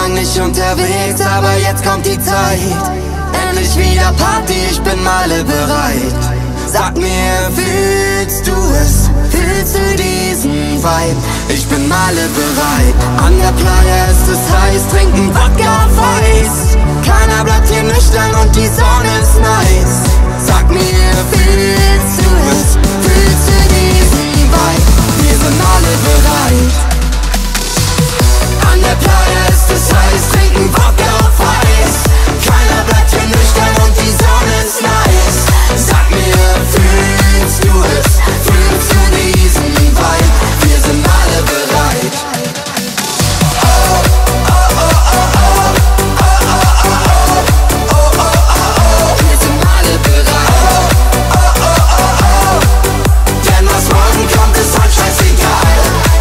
lang nicht unterwegs, aber jetzt kommt die Zeit. Endlich wieder Party, ich bin bereit. Sag mir, fühlst du es? Fühlst du diesen Vibe? Ich bin bereit. An der Playa ist es heiß, trinken Wodka auf Eis. Keiner bleibt hier nüchtern und die Sonne ist nice. Sag mir, fühlst du es? Fühlst du diesen Vibe? Wir sind alle bereit. An der Playa ist es heiß, trinken Wodka auf Eis. Keiner bleibt hier nüchtern und die Sonne ist nice. Sag mir, fühlst du es? Fühlst du diesen Vibe? Wir sind alle bereit. Oh, oh, oh, oh, oh, oh, oh, oh, oh, oh, oh, oh. Wir sind alle bereit. Oh, oh, oh, oh, oh. Denn was morgen kommt, ist halt scheißegal.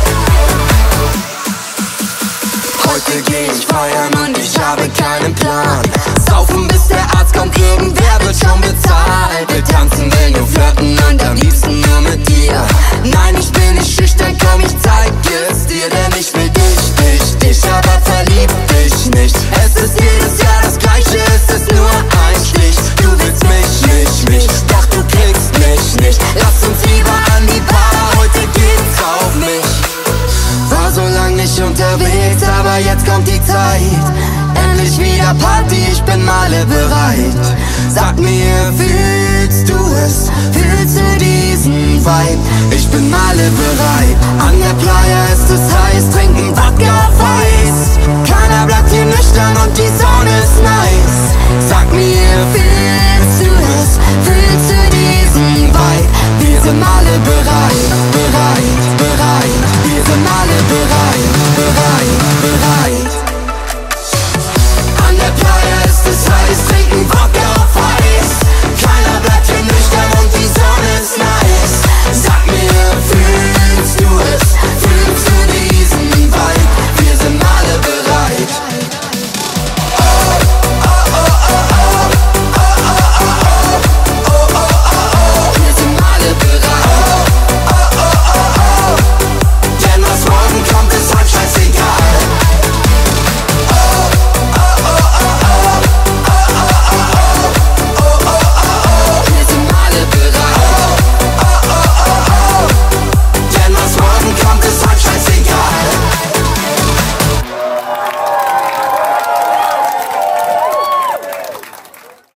Heute geh ich feiern und ich habe keinen Plan. Saufen bis der Arzt kommt, irgendwer wird schon bezahlt. Wir tanzen, will nur flirten und am liebsten nur mit dir. Nein, ich bin nicht schüchtern, komm, ich zeig es dir. Denn ich will dich, aber verlieb dich nicht. Es ist jedes Jahr das Gleiche, es ist nur ein Stich. Du willst mich, doch du kriegst mich nicht. Lass uns lieber an die Bar, heute geht's auf mich. War so lang nicht unterwegs, aber jetzt kommt die Zeit. Endlich wieder Party, ich bin bereit. Sag mir, fühlst du es? Fühlst du diesen Vibe? Ich bin bereit. An der Playa ist es heiß, trinken Wodka auf Eis. Keiner bleibt hier nüchtern und die Sonne ist nice. Sag mir, fühlst du es? Fühlst du diesen Vibe? Wir sind alle bereit. Wir sind alle bereit.